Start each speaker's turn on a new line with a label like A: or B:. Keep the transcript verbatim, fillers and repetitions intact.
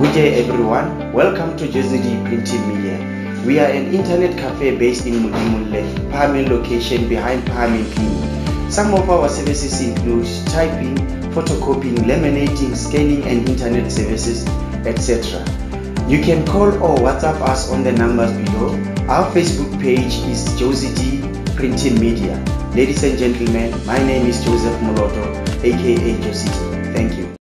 A: Good day everyone, welcome to Jozi-Dee Printing Media. We are an internet cafe based in Mudimulle, Pahamen location behind Pahamen Clinic. Some of our services include typing, photocopying, laminating, scanning and internet services, et cetera. You can call or WhatsApp us on the numbers below. Our Facebook page is Jozi-Dee Printing Media. Ladies and gentlemen, my name is Joseph Moloto, aka Jozi-Dee. Thank you.